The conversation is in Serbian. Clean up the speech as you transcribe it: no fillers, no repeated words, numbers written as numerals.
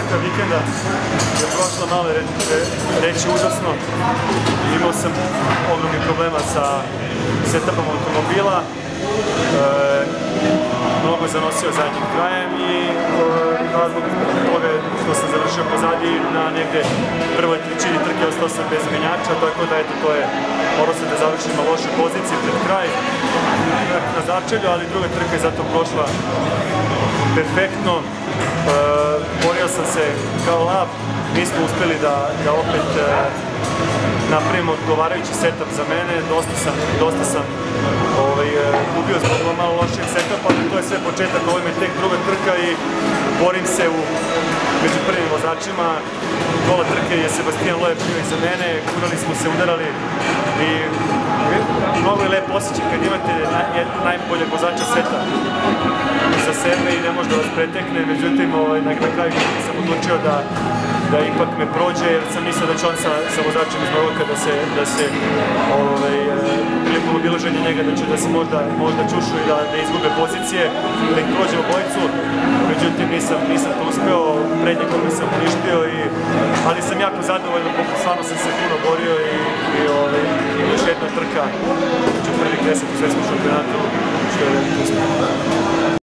trka vikenda je prošla malo reći užasno. Imao sam ogromnih problema sa setupom automobila. Mnogo zanosio zadnjim krajem i razlog toga što sam završio pozadi na negde prvoj trećini trke ostao sam bez menjača, tako da eto to je, morao sam da završim na loše pozicije pred kraj na začelju, ali druga trka je zato prošla perfektno. Borio sam se kao lav, nismo uspeli da opet napravimo odgovarajući setup za mene, dosta sam gubio zbog malo lošijeg setupa, ali to je sve početak, ovo je tek druga trka i borim se među prvim vozačima. Pola trke je Sebastian Loeb bio iza mene, kurali smo se, udarali i mnogo je lepo osjećaj kad imate najboljeg vozača sveta za sebe i ne može da vas pretekne, međutim na kraju sam odlučio da ipak me prođe, jer sam mislio da će on sa vozačem iz Maroka da se prilikom obilaženja njega da se možda čušu i da izgube pozicije, da ih prođe obojicu, međutim nisam to uspeo, prednjegome sam uništio, ali sam jako zadovoljan, stvarno sam se puno borio i još jedna trka među prvih 10 u svetskom šampionatu, što je veliki uspeh.